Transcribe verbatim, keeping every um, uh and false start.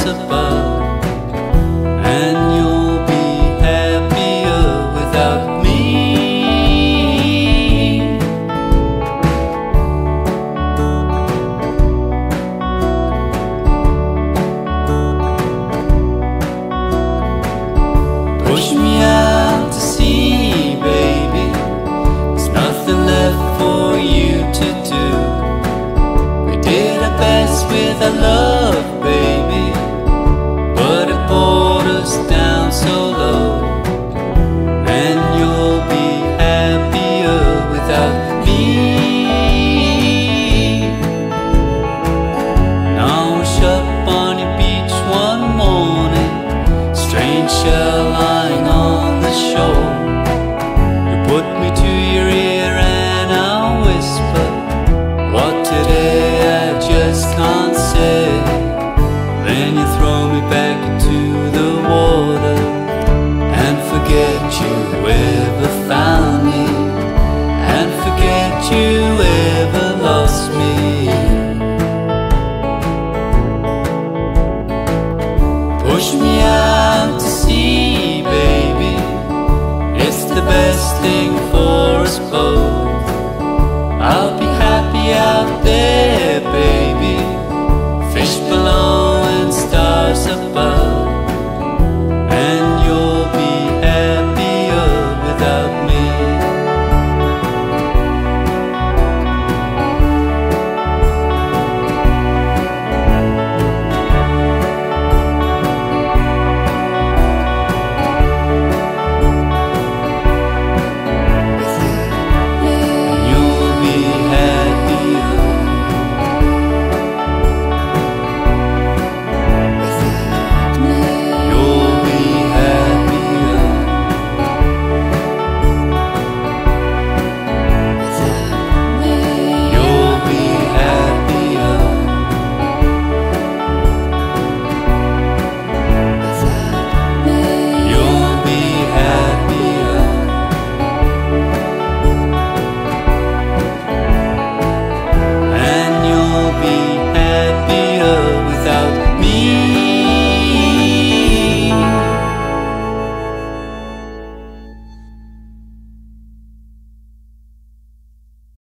stars above, and you'll be happier without me. Push me out to sea, baby, there's nothing left for you to do. We did our best with our love, baby, but it brought us down so low, and you'll be happier without me. Now I was up on your beach one morning, strange shell lying on the shore. You put me to your ear and I'll whisper, what today I just can't